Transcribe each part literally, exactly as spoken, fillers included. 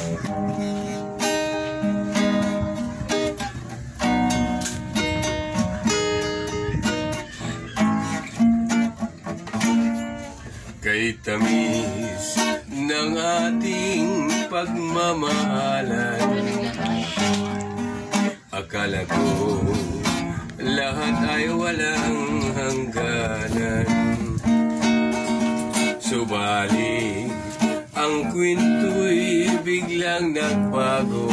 Kay tamis ng ating pagmamahalan, akala ko lahat ay walang hangganan. Subalit ang kwento'y biglang nagbago.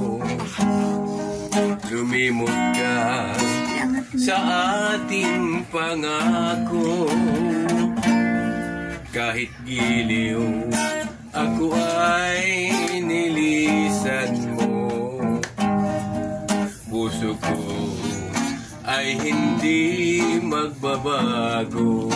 Lumimot ka sa ating pangako. Kahit giliw, ako ay nilisan mo. Puso ko ay hindi magbabago,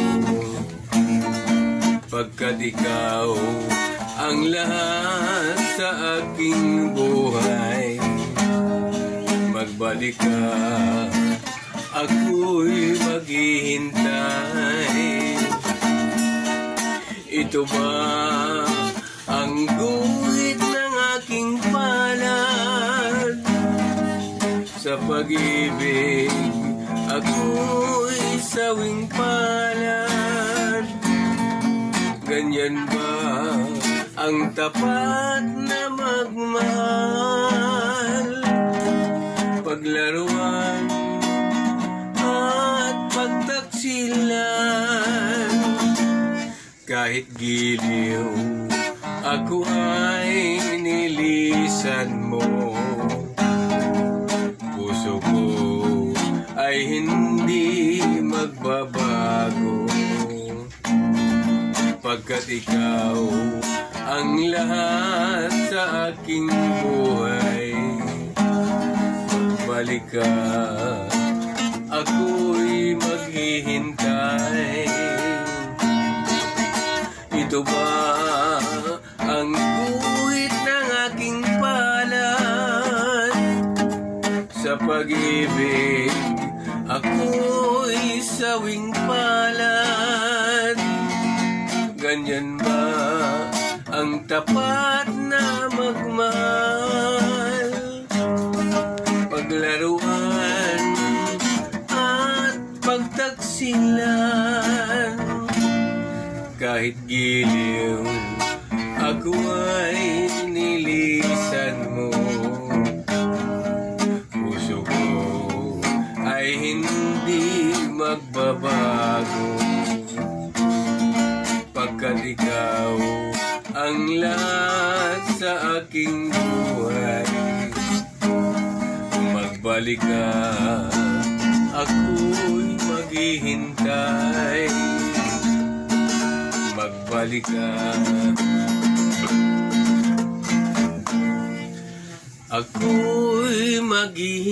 pagkat ikaw ang lahat sa aking buhay. Magbalik ka, ako'y maghihintay. Ito ba ang guhit ng aking palad? Sa pag-ibig, ako'y sawing palad. Ganyan ba ang tapat na magmahal? Paglaruan at pagtaksilan. Kahit giliw, ako ay nilisan mo. Puso ko ay hindi magbabago, pagkat ikaw ang lahat sa aking buhay. Magbalik ka, ako'y maghihintay. Ito ba ang guhit ng aking palad? Sa pag-ibig, ako'y sawing palad. Ganyan ba ang tapat na magmahal? Paglaruan at pagtaksilan. Kahit giliw, ako ay nilisan mo. Puso ko ay hindi magbabago, pagkat ikaw ang lahat sa aking buhay. Magbalik ka, ako'y maghihintay. Magbalik ka, ako'y maghihintay.